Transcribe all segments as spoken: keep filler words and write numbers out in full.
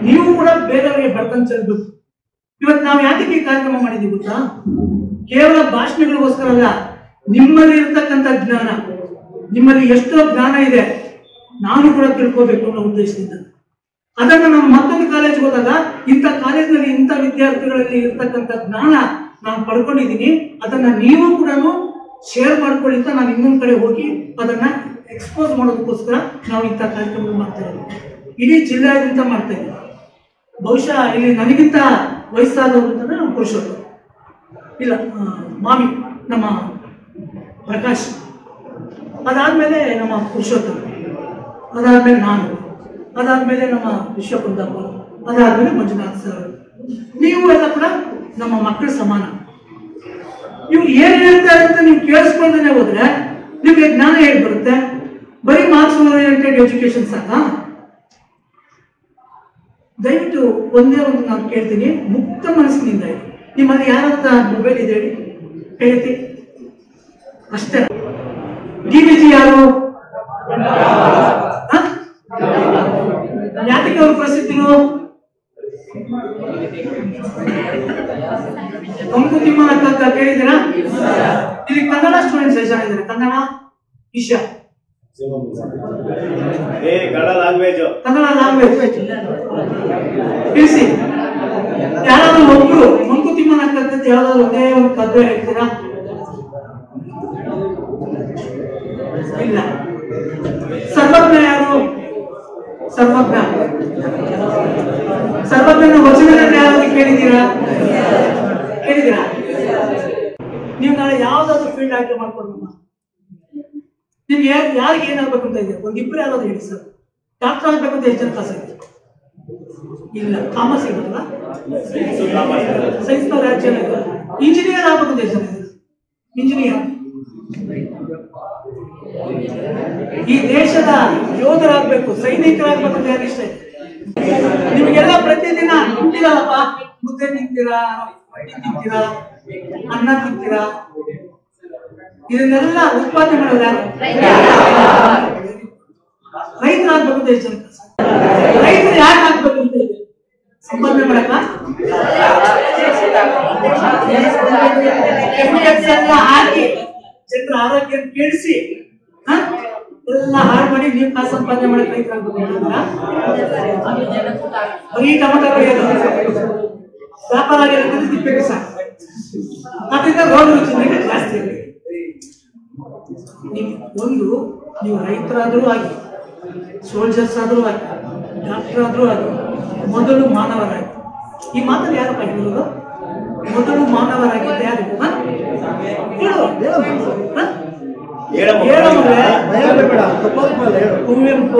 ನೀವು ಕೂಡ ಬೇರೆಯವರಿಗೆ ಬೆಳಕನ್ನು ಚೆಲ್ಲಬೇಕು. ಇವತ್ತು ನಾವು ಯಾತಕ್ಕೆ ಈ ಕಾರ್ಯಕ್ರಮ ಮಾಡಿದ್ದೀವಿ ಗೊತ್ತಾ? ಕೇವಲ ಭಾಷಣಗಳಿಗೋಸ್ಕರ ಅಲ್ಲ, ನಿಮ್ಮಲ್ಲಿ ಇರ್ತಕ್ಕಂಥ ಜ್ಞಾನ, ನಿಮ್ಮಲ್ಲಿ ಎಷ್ಟೋ ಜ್ಞಾನ ಇದೆ, ನಾನು ಕೂಡ ತಿಳ್ಕೋಬೇಕು ಅನ್ನೋ ಉದ್ದೇಶದಿಂದ. ಅದನ್ನು ನಾವು ಮತ್ತೊಂದು ಕಾಲೇಜ್ಗೆ ಹೋದಾಗ ಇಂಥ ಕಾಲೇಜಿನಲ್ಲಿ ಇಂಥ ವಿದ್ಯಾರ್ಥಿಗಳಲ್ಲಿ ಇರ್ತಕ್ಕಂಥ ಜ್ಞಾನ ನಾನು ಪಡ್ಕೊಂಡಿದ್ದೀನಿ, ಅದನ್ನ ನೀವು ಕೂಡ ಶೇರ್ ಮಾಡ್ಕೊಳ್ಳಿ ಅಂತ ನಾನು ಇನ್ನೊಂದು ಕಡೆ ಹೋಗಿ ಅದನ್ನ ಎಕ್ಸ್ಪೋಸ್ ಮಾಡೋದಕ್ಕೋಸ್ಕರ ನಾವು ಇಂಥ ಕಾರ್ಯಕ್ರಮ ಮಾಡ್ತಾ ಇದ್ದೀವಿ. ಇಡೀ ಜಿಲ್ಲೆಯಾದ್ಯಂತ ಮಾಡ್ತಾ ಇದ್ದೀವಿ. ಬಹುಶಃ ಇಲ್ಲಿ ನನಗಿಂತ ವಯಸ್ಸಾದವರು ಅಂತಂದ್ರೆ ನಮ್ಮ ಪುರುಷೋತ್ತಮ, ಇಲ್ಲ ಮಾಮಿ ನಮ್ಮ ಪ್ರಕಾಶ್, ಅದಾದ್ಮೇಲೆ ನಮ್ಮ ಪುರುಷೋತ್ತಮ, ಅದಾದ್ಮೇಲೆ ನಾನು, ಅದಾದ್ಮೇಲೆ ನಮ್ಮ ವಿಶ್ವಕುಂದಪ್ಪ, ಅದಾದ್ಮೇಲೆ ಮಂಜುನಾಥ್ ಸರ್. ನೀವು ಎಲ್ಲ ಕೂಡ ನಮ್ಮ ಮಕ್ಕಳ ಸಮಾನ. ನೀವು ಏನ್ ಹೇಳ್ತಾರೆ ಅಂತ ನೀವು ಕೇಳಿಸ್ಕೊಂಡೇ ಹೋದ್ರೆ ನಿಮ್ಗೆ ಜ್ಞಾನ ಹೇಗೆ ಬರುತ್ತೆ? ಬರೀ ಮಾರ್ಕ್ಸ್ ಓರಿಯೆಂಟೆಡ್ ಎಜುಕೇಶನ್ ಸಾಕ? ದಯವಿಟ್ಟು ಒಂದೇ ಒಂದು ನಾನು ಕೇಳ್ತೀನಿ, ಮುಕ್ತ ಮನಸ್ಸಿನಿಂದ ಇದೆ. ನಿಮ್ಮಲ್ಲಿ ಯಾರಂತ ಮೊಬೈಲ್ ಇದೆ ಹೇಳಿ, ಹೇಳ್ತಿ ಅಷ್ಟೇ. ಡಿ ವಿ ಜಿ ಯಾರು? ಯಾತಕ್ಕೆ ಅವರು ಪ್ರಸಿದ್ಧಿಗಳು? ಮಂಕುತಿಮ್ಮನ ಕಗ್ಗ ಕೇಳಿದ್ದೀರಾ? ಇಲ್ಲಿ ಕನ್ನಡ ಸ್ಟೂಡೆಂಟ್ಸ್ ಎಷ್ಟು ಜನ ಇದ್ದಾರೆ? ಕನ್ನಡ ವಿಷಯ, ಕನ್ನಡ ಲ್ಯಾಂಗ್ವೇಜ್ ತಿಳಿಸಿ. ಯಾರಾದ್ರೂ ಒಬ್ರು ಮಂಕುತಿಮ್ಮನ ಕಗ್ಗದ್ದು ಯಾವ್ದಾದ್ರು ಒಂದೇ ಒಂದು ಕಗ್ಗ ಹೇಳ್ತೀರಾ? ಇಲ್ಲ. ಸರ್ವಜ್ಞ ಯಾರು? ಸರ್ವಜ್ಞ ಸರ್ವಜ್ಞನ ವಚನಗಳನ್ನ ಯಾರಾದ್ರೂ ಕೇಳಿದ್ದೀರಾ? ಕೇಳಿದ್ದೀರಾ? ನೀವು ನಾಳೆ ಯಾವ್ದಾದ್ರು ಫೀಲ್ಡ್ ಆಯ್ಕೆ ಮಾಡ್ಕೊಳ್ಬೇಕು. ನಿಮ್ಗೆ ಯಾರಿಗೆ ಏನಾಗ್ಬೇಕು ಅಂತ ಇದೆ? ಒಂದಿಬ್ಬರು ಯಾರಾದ್ರೂ ಹೇಳಿ ಸರ್. ಡಾಕ್ಟರ್ ಆಗ್ಬೇಕು ಅಂತ ಎಷ್ಟು ಜನ ಕಾಸ ಇದೆ? ಇಲ್ಲ. ಕಾಮರ್ಸ್ ಇರಲ್ಲ, ಸೈನ್ಸ್ ನವ್ರು ಎಷ್ಟು ಜನ ಇದ್ದಾರೆ? ಇಂಜಿನಿಯರ್ ಆಗ್ಬೇಕು ಅಂತ ಎಷ್ಟು ಜನ ಇದೆ? ಇಂಜಿನಿಯರ್. ಈ ದೇಶದ ಯೋಧರಾಗ್ಬೇಕು, ಸೈನಿಕರಾಗ್ಬೇಕು ಅಂತ ಯಾರು ಇಷ್ಟ ಇದೆ? ನಿಮಗೆಲ್ಲ ಪ್ರತಿದಿನ ತಿಂತೀರಲ್ಲಪ್ಪ, ಮುದ್ದೆ ತಿಂತೀರಾ, ರೊಟ್ಟಿ ತಿಂತೀರಾ, ಅನ್ನ ತಿಂತೀರಾ, ಇದನ್ನೆಲ್ಲ ಉತ್ಪಾದನೆ ಮಾಡೋದು ಯಾರು? ರೈತರಾಗ್ಬೇಕು ಅಂತ ಎಷ್ಟು ಜನ? ರೈತರು ಯಾಕೆ ಆಗ್ಬೇಕು ಅಂತ ಇದೆ? ಸಂಪಾದನೆ ಮಾಡಕ ಹಾಕಿ ಜನರ ಆರೋಗ್ಯ ಕೆಡಿಸಿ ಎಲ್ಲ ಹಾಳು ಮಾಡಿ ನೀವು ಕಾಸು ಸಂಪಾದನೆ ಮಾಡಕ್ ರೈತರಾಗ್ಬೇಕು ಅಂತಂದ್ರ ಬರೀ ಟೊಮಟೊ ಬೆಳೆಯೋದು, ವ್ಯಾಪಾರ ಆಗಿರೋದ್ರಿಂದ ತಿಪ್ಪೆಗೆ ಸಾಕು. ಅದರಿಂದ ರೋಗ ರುಚಿ ಜಾಸ್ತಿ ಆಗಿದೆ. ನಿಮ್ ಒಂದು ನೀವು ರೈತರಾದ್ರೂ ಆಗಿ, ಸೋಲ್ಜರ್ಸ್ ಆದ್ರೂ ಆಗಿ, ಡಾಕ್ಟರ್ ಆದ್ರೂ ಆಗಿ, ಮೊದಲು ಮಾನವರಾಗಿ. ಈ ಮಾತನ್ನು ಯಾರಪ್ಪ ಹೇಳಿರೋದು? ಮೊದಲು ಮಾನವರಾಗಿದ್ದೆ ಯಾರು? ಕುವೆಂಪು.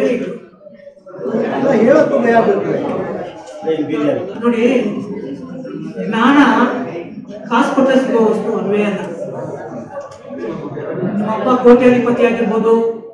ನೋಡಿ, ಜ್ಞಾನ ಕಾಸು ಕೊಟ್ಟ ಸಿಗೋ ವಸ್ತು ಅಲ್ವೇ ಅಲ್ಲ. ನಮ್ಮಪ್ಪ ಕೋಟ್ಯಾಧಿಪತಿ ಆಗಿರ್ಬೋದು,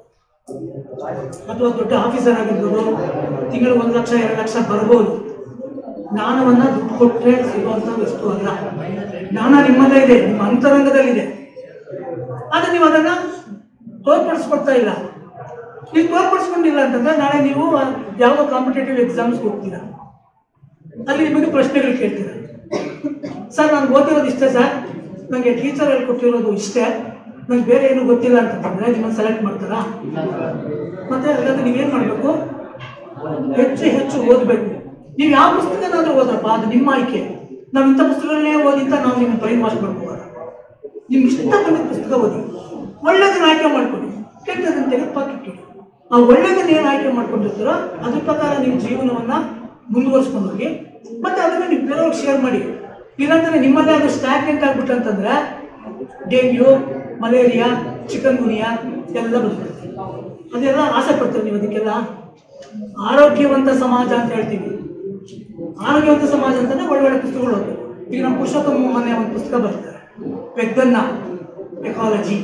ಅಥವಾ ದೊಡ್ಡ ಆಫೀಸರ್ ಆಗಿರ್ಬೋದು, ತಿಂಗಳು ಒಂದ್ ಲಕ್ಷ ಎರಡು ಲಕ್ಷ ಬರ್ಬೋದು. ಜ್ಞಾನವನ್ನ ದುಡ್ಡು ಕೊಟ್ಟರೆ ಸಿಗುವಂತ ವಸ್ತು ಅಲ್ಲ. ಜ್ಞಾನ ನಿಮ್ಮಲ್ಲೇ ಇದೆ, ನಿಮ್ಮ ಅಂತರಂಗದಲ್ಲಿದೆ. ಆದ್ರೆ ನೀವು ಅದನ್ನ ತೋರ್ಪಡಿಸ್ಕೊಡ್ತಾ ಇಲ್ಲ. ನೀವು ತೋರ್ಪಡಿಸ್ಕೊಂಡಿಲ್ಲ ಅಂತಂದ್ರೆ ನಾಳೆ ನೀವು ಯಾವುದೋ ಕಾಂಪಿಟೇಟಿವ್ ಎಕ್ಸಾಮ್ಸ್ಗೆ ಹೋಗ್ತೀರಾ, ಅಲ್ಲಿ ನಿಮಗೆ ಪ್ರಶ್ನೆಗಳು ಕೇಳ್ತೀರಾ. ಸರ್ ನನ್ಗೆ ಓದಿರೋದು ಇಷ್ಟೇ ಸರ್, ನನಗೆ ಟೀಚರ್ ಹೇಳ್ಕೊಟ್ಟಿರೋದು ಇಷ್ಟೇ, ನಂಗೆ ಬೇರೆ ಏನು ಗೊತ್ತಿಲ್ಲ ಅಂತಂದ್ರೆ ನಿಮ್ಮನ್ನು ಸೆಲೆಕ್ಟ್ ಮಾಡ್ತಾರಾ? ಮತ್ತೆ ಹಾಗಾದ್ರೆ ನೀವೇನ್ ಮಾಡ್ಬೇಕು? ಹೆಚ್ಚು ಹೆಚ್ಚು ಓದಬೇಕು. ನೀವು ಯಾವ ಪುಸ್ತಕನಾದ್ರೂ ಓದ್ರಪ್ಪ, ಅದು ನಿಮ್ಮ ಆಯ್ಕೆ. ನಾವು ಇಂಥ ಪುಸ್ತಕಗಳನ್ನೇ ಓದಿಂತ ನಾವು ನಿಮ್ಗೆ ಬ್ರೈನ್ ವಾಶ್ ಮಾಡ್ಕೋಬಾರ. ನಿಮ್ಗೆ ಇಷ್ಟ ಬಂದ ಪುಸ್ತಕ ಓದಿ, ಒಳ್ಳೆದನ್ನ ಆಯ್ಕೆ ಮಾಡ್ಕೊಳ್ಳಿ, ಕೆಟ್ಟದನ್ನ ತೆಗೆದು ಪಾಕಿಟ್ಟು. ಆ ಒಳ್ಳೆದನ್ನ ಏನು ಆಯ್ಕೆ ಮಾಡ್ಕೊಂಡಿರ್ತೀರೋ ಅದ್ರ ಪ್ರಕಾರ ನೀವು ಜೀವನವನ್ನ ಮುಂದುವರ್ಸ್ಕೊಂಡು ಹೋಗಿ, ಮತ್ತೆ ಅದನ್ನ ನೀವು ಬೇರೆಯವ್ರಿಗೆ ಶೇರ್ ಮಾಡಿ. ಇಲ್ಲಾಂದ್ರೆ ನಿಮ್ಮಲ್ಲೇ ಅದು ಸ್ಟ್ಯಾಗ್ನೆಂಟ್ ಆಗ್ಬಿಟ್ಟು ಅಂತಂದ್ರೆ ಡೆಂಗ್ಯೂ, ಮಲೇರಿಯಾ, ಚಿಕನ್ ಗುನಿಯಾ ಎಲ್ಲ ಬರ್ತದೆ. ಅದೆಲ್ಲ ಆಸೆ ಪಡ್ತೀವಿ ನೀವು. ಅದಕ್ಕೆಲ್ಲ ಆರೋಗ್ಯವಂತ ಸಮಾಜ ಅಂತ ಹೇಳ್ತೀವಿ. ಆರೋಗ್ಯವಂತ ಸಮಾಜ ಅಂತಂದ್ರೆ ಒಳ್ಳೊಳ್ಳೆ ಪುಸ್ತಕಗಳು ಓದ್ಬೇಕು. ಈಗ ನಮ್ಮ ಪುರುಷೋತ್ತಮ ಮೊನ್ನೆ ಒಂದು ಪುಸ್ತಕ ಬರ್ತಾರೆ, ಪೆಗ್ಗನ್ನ ಎಕಾಲಜಿ.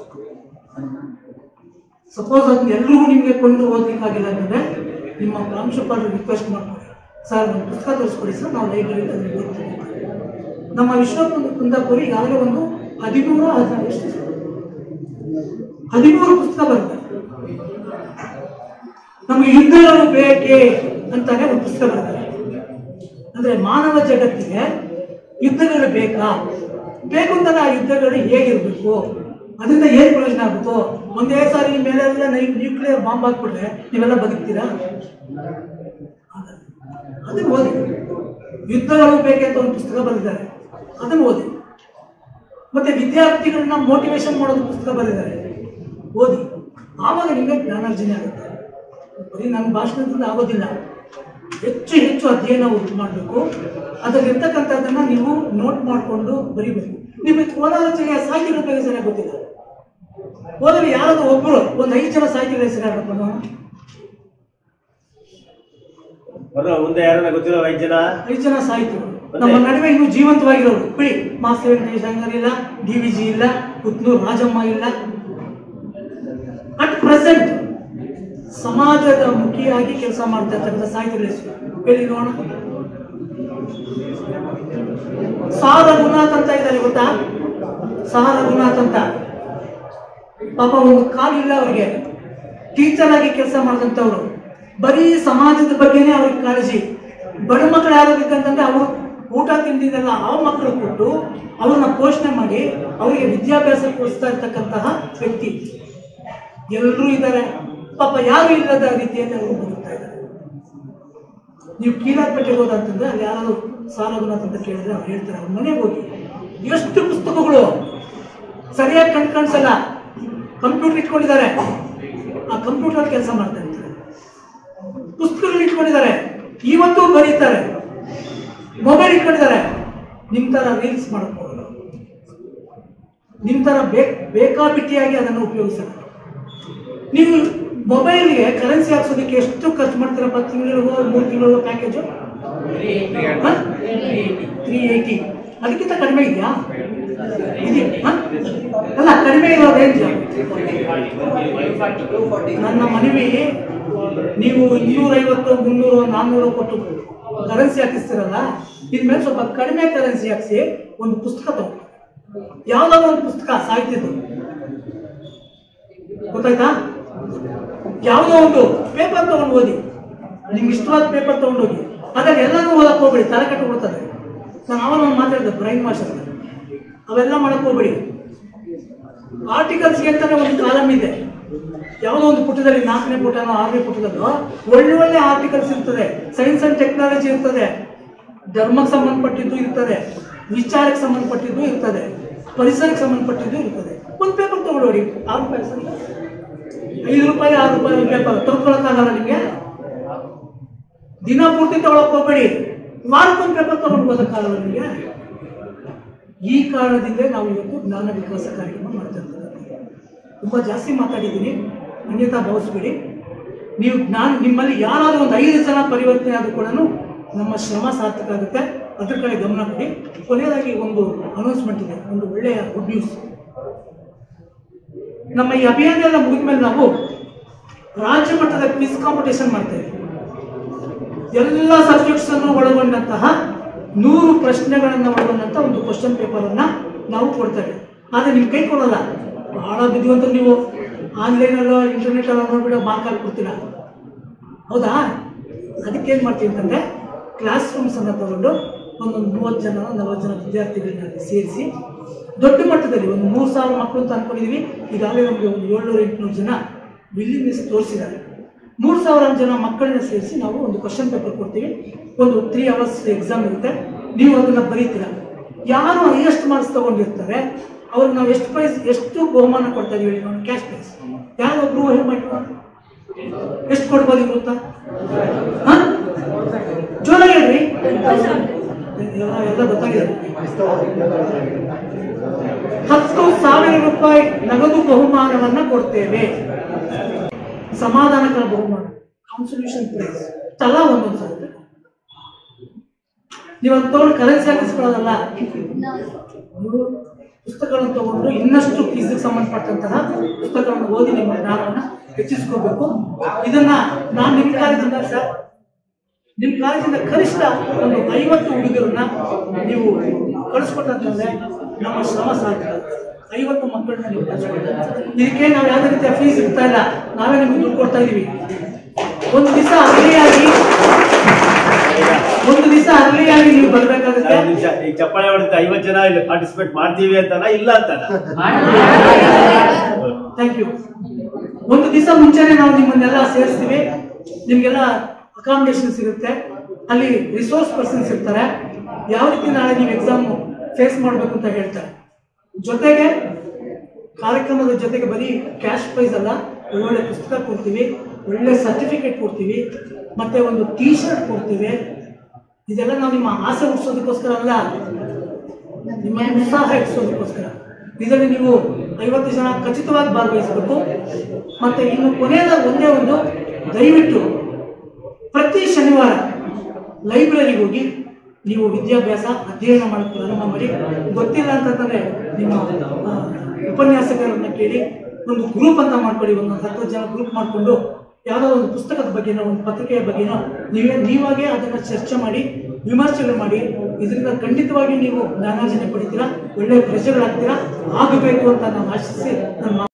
ಸಪೋಸ್ ಅದು ಎಲ್ಲರಿಗೂ ನಿಮಗೆ ಕೊಂಡು ಓದಲಿಕ್ಕಾಗಿಲ್ಲ ಅಂತಂದ್ರೆ ನಿಮ್ಮ ಪ್ರಾಂಶುಪಾಲರು ರಿಕ್ವೆಸ್ಟ್ ಮಾಡ್ತಾರೆ, ಸರ್ ಒಂದು ಪುಸ್ತಕ ತೋರಿಸ್ಕೊಡಿ ಸರ್, ನಾವು ಲೈಬ್ರರಿ ಓದ್ತೀವಿ. ನಮ್ಮ ವಿಶ್ವಕುಂದಪುರಿ ಈಗಾಗಲೇ ಒಂದು ಹದಿಮೂರು ಹದಿನಾರು ಹದಿಮೂರು ಪುಸ್ತಕ ಬರುತ್ತೆ. ನಮಗೆ ಯುದ್ಧಗಳು ಬೇಕೇ, ಅಂತಾನೆ ಒಂದು ಪುಸ್ತಕ ಬರೆದಿದ್ದಾರೆ. ಅಂದ್ರೆ ಮಾನವ ಜಗತ್ತಿಗೆ ಯುದ್ಧಗಳು ಬೇಕಾ, ಬೇಕು ಅಂತಾನೆ ಆ ಯುದ್ಧಗಳು ಹೇಗಿರ್ಬೇಕು, ಅದರಿಂದ ಏನ್ ಪ್ರಯೋಜನ ಆಗುತ್ತೋ. ಒಂದೇ ಸಾರಿ ಮೇಲೆಲ್ಲ ನ್ಯೂಕ್ಲಿಯರ್ ಬಾಂಬ್ ಹಾಕ್ಬಿಟ್ರೆ ನೀವೆಲ್ಲ ಬದುಕ್ತೀರಾ? ಅದನ್ನು ಓದಿ. ಯುದ್ಧಗಳು ಬೇಕಂತ ಒಂದು ಪುಸ್ತಕ ಬರೆದಿದ್ದಾರೆ, ಅದನ್ನು ಓದಿ. ಮತ್ತೆ ವಿದ್ಯಾರ್ಥಿಗಳನ್ನ ಮೋಟಿವೇಶನ್ ಮಾಡೋದು ಪುಸ್ತಕ ಬರೆದಿದ್ದಾರೆ, ಓದಿ. ಆವಾಗ ನಿಮಗೆ ಜ್ಞಾನಾರ್ಜನೆ ಆಗುತ್ತೆ. ಬರೀ ನನ್ನ ಭಾಷಣದಿಂದ ಆಗೋದಿಲ್ಲ, ಹೆಚ್ಚು ಹೆಚ್ಚು ಅಧ್ಯಯನ ಮಾಡಬೇಕು. ಅದರಲ್ಲಿರ್ತಕ್ಕಂಥದ್ದನ್ನ ನೀವು ನೋಟ್ ಮಾಡಿಕೊಂಡು ಬರೀಬೇಕು. ನಿಮಗೆ ಕೋಲಾರ ಜಿಲ್ಲೆಯ ಸಾಹಿತಿಗಳ ಬಗ್ಗೆ ಸರಿಯಾಗಿ ಗೊತ್ತಿಲ್ಲ. ಓದಲು ಯಾರಾದ್ರೂ ಒಬ್ಬರು ಒಂದು ಐದು ಜನ ಸಾಹಿತಿಗಳ ಹೆಸರಾಗಬೇಕು. ಮುಂದೆ ಯಾರನ್ನ ಗೊತ್ತಿರೋ ಐದು ಜನ ಐದು ಜನ ಸಾಹಿತಿಗಳು ನಮ್ಮ ನಡುವೆ ಇನ್ನು ಜೀವಂತವಾಗಿರೋರು ಬಿಡಿ. ಮಾಸ್ತಿ ವೆಂಕಟೇಶ್ ಇಲ್ಲ, ಡಿ ವಿ ಜಿ ಇಲ್ಲ, ಪುತ್ನೂರು ರಾಜಮ್ಮ ಇಲ್ಲ. ಅಟ್ ಪ್ರೆಸೆಂಟ್ ಸಮಾಜದ ಮುಖಿಯಾಗಿ ಕೆಲಸ ಮಾಡ್ತಾ ಇರ್ತಕ್ಕಂಥ ಸಾಹಿತಿಗಳ ಹೆಸರು ಹೇಳಿ ನೋಡೋಣ. ಸಾ ರಘುನಾಥ್ ಅಂತ ಇದ್ದಾರೆ, ಗೊತ್ತಾ? ಸಾ ರಘುನಾಥ್ ಅಂತ. ಪಾಪ ಒಂದು ಕಾಲಿಲ್ಲ ಅವರಿಗೆ, ಟೀಚರ್ ಆಗಿ ಕೆಲಸ ಮಾಡಿದಂಥವ್ರು. ಬರೀ ಸಮಾಜದ ಬಗ್ಗೆನೇ ಅವ್ರಿಗೆ ಕಾಳಜಿ. ಬಡ ಮಕ್ಕಳು ಯಾರಾಗಬೇಕಂತಂದ್ರೆ ಅವರು ಊಟ ತಿಂಡಿನೆಲ್ಲ ಆ ಮಕ್ಕಳು ಕೊಟ್ಟು ಅವ್ರನ್ನ ಪೋಷಣೆ ಮಾಡಿ ಅವರಿಗೆ ವಿದ್ಯಾಭ್ಯಾಸ ಕೊಡಿಸ್ತಾ ಇರ್ತಕ್ಕಂತಹ ವ್ಯಕ್ತಿ. ಎಲ್ಲರೂ ಇದ್ದಾರೆ, ಪಾಪ ಯಾರು ಇಲ್ಲದ ರೀತಿಯಲ್ಲಿ ಅವರು ಬದುಕ್ತಾ ಇದ್ದಾರೆ. ನೀವು ಕೀಲಾರ್ಪೇಟೆಗೆ ಹೋದಂತಂದ್ರೆ ಅಲ್ಲಿ ಯಾರಾದ್ರು ಸಾ ರಘುನಾಥ್ ಅಂತ ಕೇಳಿದ್ರೆ ಅವ್ರು ಹೇಳ್ತಾರೆ, ಅವ್ರ ಮನೆಗೆ ಹೋಗಿ ಎಷ್ಟು ಪುಸ್ತಕಗಳು ಸರಿಯಾಗಿ ಕಣ್ ಕಾಣಿಸಲ್ಲ, ಕಂಪ್ಯೂಟರ್ ಇಟ್ಕೊಂಡಿದ್ದಾರೆ, ಆ ಕಂಪ್ಯೂಟರ್ ಕೆಲಸ ಮಾಡ್ತಾ ಇರ್ತಾರೆ. ಪುಸ್ತಕಗಳು ಇಟ್ಕೊಂಡಿದ್ದಾರೆ, ಇವತ್ತು ಬರೀತಾರೆ. ಮೊಬೈಲ್ ಇಟ್ಕೊಂಡಿದ್ದಾರೆ, ನಿಮ್ ತರ ರೀಲ್ಸ್ ಮಾಡಕ್ ಹೋಗಲ್ಲ, ನಿಮ್ ತರ ಬೇಕಾಬಿಟ್ಟಿಯಾಗಿ ಅದನ್ನು ಉಪಯೋಗಿಸಲ್ಲ. ನೀವು ಮೊಬೈಲ್ಗೆ ಕರೆನ್ಸಿ ಹಾಕ್ಸೋದಕ್ಕೆ ಎಷ್ಟು ಖರ್ಚು ಮಾಡ್ತೀರಪ್ಪ? ತಿಂಗಳಿಗೋ ಮೂರು ತಿಂಗಳಿಗೋ ಪ್ಯಾಕೇಜು ತ್ರೀ ಏಯ್ಟಿ. ಅದಕ್ಕಿಂತ ಕಡಿಮೆ ಇದೆಯಾ? ಅಲ್ಲ, ಕಡಿಮೆ ಇರೋ ರೇಂಜ್. ನನ್ನ ಮನವಿ, ನೀವು ಇನ್ನೂರೈವತ್ತು ಮುನ್ನೂರು ನಾನ್ನೂರು ಕೊಟ್ಟು ಕರೆನ್ಸಿ ಹಾಕಿಸ್ತೀರಲ್ಲ, ಇನ್ಮೇಲೆ ಸ್ವಲ್ಪ ಕಡಿಮೆ ಕರೆನ್ಸಿ ಹಾಕಿಸಿ ಒಂದು ಪುಸ್ತಕ ತಗೊಂಡು, ಯಾವ್ದಾದ್ರು ಒಂದು ಪುಸ್ತಕ ಸಾಹಿತ್ಯದ್ದು, ಗೊತ್ತಾಯ್ತಾ? ಯಾವುದೋ ಒಂದು ಪೇಪರ್ ತಗೊಂಡು ಓದಿ, ನಿಮ್ಗೆ ಇಷ್ಟವಾದ ಪೇಪರ್ ತಗೊಂಡೋಗಿ. ಅದ್ರಲ್ಲಿ ಎಲ್ಲಾನು ಓದಕ್ ಹೋಗ್ಬೇಡಿ, ತಲೆ ಕಟ್ಟಿಬಿಡ್ತದೆ. ನಾನು ಅವನ ಒಂದು ಮಾತಾಡಿದೆ, ಬ್ರೈನ್ ವಾಶ್ ಅಂತ. ಅವೆಲ್ಲ ಮಾಡಕ್ ಹೋಗ್ಬೇಡಿ. ಆರ್ಟಿಕಲ್ಸ್ಗೆ ಅಂತಾನೆ ಒಂದು ಕಾಲಮ್ ಇದೆ, ಯಾವುದೋ ಒಂದು ಪುಟದಲ್ಲಿ, ನಾಲ್ಕನೇ ಪುಟನೋ ಆರನೇ ಪುಟದಲ್ಲೋ ಒಳ್ಳೆ ಒಳ್ಳೆ ಆರ್ಟಿಕಲ್ಸ್ ಇರ್ತದೆ. ಸೈನ್ಸ್ ಅಂಡ್ ಟೆಕ್ನಾಲಜಿ ಇರ್ತದೆ, ಧರ್ಮಕ್ಕೆ ಸಂಬಂಧಪಟ್ಟಿದ್ದು ಇರ್ತದೆ, ವಿಚಾರಕ್ಕೆ ಸಂಬಂಧಪಟ್ಟಿದ್ದು ಇರ್ತದೆ, ಪರಿಸರಕ್ಕೆ ಸಂಬಂಧಪಟ್ಟಿದ್ದು ಇರ್ತದೆ. ಒಂದು ಪೇಪರ್ ತಗೊಳ್ಳೋಡಿ, ಆರು ರೂಪಾಯಿ ಸರಿ, ಐದು ರೂಪಾಯಿ ಆರು ರೂಪಾಯಿ ಒಂದು ಪೇಪರ್ ತಗೊಳಕ್ಕಾಗಲ್ಲ ನಿಮಗೆ. ದಿನ ಪೂರ್ತಿ ತಗೊಳಕ್ ಹೋಗ್ಬೇಡಿ, ವಾರಕ್ಕೊಂದು ಪೇಪರ್ ತಗೊಂಡು ಓದಕ್ಕಾಗಲ್ಲ ನಿಮಗೆ. ಈ ಕಾರಣದಿಂದ ನಾವು ಇವತ್ತು ಜ್ಞಾನ ವಿಕಾಸ ಕಾರ್ಯಕ್ರಮ ಮಾಡ್ತಾ ಇದ್ದೀವಿ. ತುಂಬ ಜಾಸ್ತಿ ಮಾತಾಡಿದ್ದೀನಿ, ಅನ್ಯತಾ ಭಾವಿಸ್ಬೇಡಿ. ನೀವು ಜ್ಞಾನ, ನಿಮ್ಮಲ್ಲಿ ಯಾರಾದರೂ ಒಂದು ಐದು ಜನ ಪರಿವರ್ತನೆ ಆದರೂ ಕೂಡ ನಮ್ಮ ಶ್ರಮ ಸಾರ್ಥಕ ಆಗುತ್ತೆ. ಅದ್ರ ಕಡೆ ಗಮನ ಕೊಡಿ. ಕೊನೆಯದಾಗಿ ಒಂದು ಅನೌನ್ಸ್ಮೆಂಟ್ ಇದೆ, ಒಂದು ಒಳ್ಳೆಯ ಗುಡ್ ನ್ಯೂಸ್. ನಮ್ಮ ಈ ಅಭಿಯಾನ ಎಲ್ಲ ಮುಗಿದ ಮೇಲೆ ನಾವು ರಾಜ್ಯ ಮಟ್ಟದ ಕ್ವಿಜ್ ಕಾಂಪಿಟೇಷನ್ ಮಾಡ್ತೇವೆ. ಎಲ್ಲ ಸಬ್ಜೆಕ್ಟ್ಸ್ ಅನ್ನು ಒಳಗೊಂಡಂತಹ ನೂರು ಪ್ರಶ್ನೆಗಳನ್ನು ಒಳಗೊಂಡಂತಹ ಒಂದು ಕ್ವಶನ್ ಪೇಪರ್ ಅನ್ನ ನಾವು ಕೊಡ್ತೇವೆ. ಆದ್ರೆ ನಿಮ್ ಕೈ ಕೊಡಲ್ಲ, ಬಹಳ ಬುದ್ಧಿವಂತರು ನೀವು. ಆನ್ಲೈನ್ ಅಲ್ಲೋ ಇಂಟರ್ನೆಟ್ ಅಲ್ಲೋ ನೋಡ್ಬಿಟ್ಟು ಮಾರ್ಕ್ ಹಾಕಿ ಕೊಡ್ತೀರಾ, ಹೌದಾ? ಅದಕ್ಕೆ ಏನ್ ಮಾಡ್ತೀವಿ ಅಂತಂದ್ರೆ, ಕ್ಲಾಸ್ ರೂಮ್ಸ್ ಅನ್ನ ತಗೊಂಡು ಒಂದೊಂದು ಮೂವತ್ತು ಜನ ನಲವತ್ತು ಜನ ವಿದ್ಯಾರ್ಥಿಗಳನ್ನ ಸೇರಿಸಿ ದೊಡ್ಡ ಮಟ್ಟದಲ್ಲಿ ಒಂದು ಮೂರು ಸಾವಿರ ಮಕ್ಕಳು ಅಂತ ಅನ್ಕೊಂಡಿದೀವಿ. ಈಗಾಗಲೇ ನಮಗೆ ಒಂದು ಏಳ್ನೂರ ಎಂಟುನೂರು ಜನ ವಿಲ್ಲಿಂಗ್ನೆಸ್ ತೋರಿಸಿದ್ದಾರೆ. ಮೂರು ಸಾವಿರ ಜನ ಮಕ್ಕಳನ್ನ ಸೇರಿಸಿ ನಾವು ಒಂದು ಕ್ವಶನ್ ಪೇಪರ್ ಕೊಡ್ತೀವಿ. ಒಂದು ತ್ರೀ ಅವರ್ಸ್ ಎಕ್ಸಾಮ್ ಇರುತ್ತೆ, ನೀವು ಅದನ್ನ ಬರೀತೀರಾ. ಯಾರು ಹೈಯೆಸ್ಟ್ ಮಾರ್ಕ್ಸ್ ತಗೊಂಡಿರ್ತಾರೆ ಅವ್ರಿಗೆ ನಾವು ಎಷ್ಟು ಪ್ರೈಸ್, ಎಷ್ಟು ಬಹುಮಾನ ಕೊಡ್ತಾ ಇದೀವಿ ಹೇಳಿ, ಕ್ಯಾಶ್ ಪ್ರೈಸ್. ಯಾರೊಬ್ರು ಊಹೆ ಮಾಡಿ ಎಷ್ಟು ಕೊಡ್ಬೋದು ಗೊತ್ತಾ? ಜೋರಾಗಿ ಹೇಳ್ರಿ, ಎಲ್ಲ ಗೊತ್ತಾಗಿದೆ. ಹತ್ತು ಸಾವಿರ ರೂಪಾಯಿ ನಗದು ಬಹುಮಾನವನ್ನ ಕೊಡ್ತೇವೆ. ಸಮಾಧಾನಕರ ಬಹುಮಾನ, ಕಾನ್ಸಲ್ಯೂಷನ್ ಪ್ರೈಸ್ ತಲಾ ಒಂದೊಂದು ಸಾವಿರ. ನೀವು ಅದು ತಗೊಂಡು ಕರೆನ್ಸಿ ಹಾಕಿಸ್ಕೊಳ್ಳೋದಲ್ಲ, ಪುಸ್ತಕಗಳನ್ನು ತಗೊಂಡು ಇನ್ನಷ್ಟು ಫೀಸ್ಗೆ ಸಂಬಂಧಪಟ್ಟಂತಹ ಪುಸ್ತಕಗಳನ್ನು ಓದಿ ನಿಮ್ಮ ಜ್ಞಾನವನ್ನು ಹೆಚ್ಚಿಸ್ಕೋಬೇಕು. ಇದನ್ನ ನಾನು ನಿಮ್ಮ ಕಾಲೇಜಿಂದ ಸರ್ ನಿಮ್ಮ ಕಾಲೇಜಿಂದ ಕನಿಷ್ಠ ಒಂದು ಐವತ್ತು ಹುಡುಗರನ್ನ ನೀವು ಕಳಿಸ್ಕೊಟ್ಟಂತಂದ್ರೆ ನಮ್ಮ ಶ್ರಮ ಸಾಧ್ಯ. ಐವತ್ತು ಮಕ್ಕಳನ್ನ ನೀವು ಕಳಿಸ್ಕೊಡ್ತಾರೆ. ಇದಕ್ಕೆ ನಾವು ಯಾವುದೇ ರೀತಿಯ ಫೀಸ್ ಇರ್ತಾ ಇಲ್ಲ, ನಾವೇ ನಿಮ್ಗೆ ದುಡ್ಡು ಕೊಡ್ತಾ ಇದೀವಿ. ಒಂದು ದಿವಸ ಅಗ್ರಿಯಾಗಿ ಬರ್ಬೇಕಾಗುತ್ತೆ. ಈಗ ಚಪ್ಪಾಳೆ ಹೊಡೆದ ಐವತ್ತು ಜನ ಇಲ್ಲಿ ಪಾರ್ಟಿಸಿಪೇಟ್ ಮಾಡ್ತೀವಿ ಅಂತಾನ ಇಲ್ಲ ಅಂತಾನ? Thank you. ಒಂದು ದಿವಸ ಮುಂಚೆನೆ ನಾವು ನಿಮ್ಮನ್ನೆಲ್ಲ ಸೇರಿಸ್ತೀವಿ. ನಿಮ್ಗೆಲ್ಲ ಅಕಾಮಿಡೇಷನ್ ಸಿಗುತ್ತೆ, ಅಲ್ಲಿ ರಿಸೋರ್ಸ್ ಪರ್ಸನ್ಸ್ ಇರ್ತಾರೆ, ಯಾವ ರೀತಿ ನಾಳೆ ನೀವು ಎಕ್ಸಾಮ್ ಫೇಸ್ ಮಾಡಬೇಕು ಅಂತ ಹೇಳ್ತಾರೆ. ಜೊತೆಗೆ ಕಾರ್ಯಕ್ರಮದ ಜೊತೆಗೆ ಬರೀ ಕ್ಯಾಶ್ ಪ್ರೈಸ್ ಅಲ್ಲ, ಒಳ್ಳೊಳ್ಳೆ ಪುಸ್ತಕ ಕೊಡ್ತೀವಿ, ಒಳ್ಳೆ ಸರ್ಟಿಫಿಕೇಟ್ ಕೊಡ್ತೀವಿ, ಮತ್ತೆ ಒಂದು ಟೀ ಶರ್ಟ್ ಕೊಡ್ತೀವಿ. ಇದೆಲ್ಲ ನಾವು ನಿಮ್ಮ ಆಸೆ ಹುಟ್ಟಿಸೋದಕ್ಕೋಸ್ಕರ ಅಲ್ಲ, ನಿಮ್ಮ ಉತ್ಸಾಹ ಹೆಚ್ಚಿಸೋದಕ್ಕೋಸ್ಕರ. ಇದರಲ್ಲಿ ನೀವು ಐವತ್ತು ಜನ ಖಚಿತವಾಗಿ ಭಾಗವಹಿಸಬೇಕು. ಮತ್ತೆ ಇನ್ನು ಕೊನೆಯದ ಒಂದೇ ಒಂದು, ದಯವಿಟ್ಟು ಪ್ರತಿ ಶನಿವಾರ ಲೈಬ್ರರಿಗೆ ಹೋಗಿ ನೀವು ವಿದ್ಯಾಭ್ಯಾಸ ಅಧ್ಯಯನ ಮಾಡಕ್ಕೆ ಪ್ರಾರಂಭ ಮಾಡಿ. ಗೊತ್ತಿಲ್ಲ ಅಂತಂದ್ರೆ ನಿಮ್ಮ ಉಪನ್ಯಾಸಕರನ್ನ ಕೇಳಿ ಒಂದು ಗ್ರೂಪ್ ಅಂತ ಮಾಡ್ಕೊಳ್ಳಿ. ಒಂದು ಹತ್ತು ಜನ ಗ್ರೂಪ್ ಮಾಡಿಕೊಂಡು ಯಾವುದೋ ಒಂದು ಪುಸ್ತಕದ ಬಗ್ಗೆನೋ ಒಂದು ಪತ್ರಿಕೆಯ ಬಗ್ಗೆನೋ ನೀವೇ ನೀವಾಗೇ ಅದನ್ನು ಚರ್ಚೆ ಮಾಡಿ, ವಿಮರ್ಶೆಗಳು ಮಾಡಿ. ಇದರಿಂದ ಖಂಡಿತವಾಗಿ ನೀವು ಜ್ಞಾನಾರ್ಜನೆ ಪಡಿತೀರಾ, ಒಳ್ಳೆಯ ಪ್ರಜೆಗಳಾಗ್ತೀರಾ, ಆಗಬೇಕು ಅಂತ ನಾನು ಆಶಿಸಿ ನನ್ನ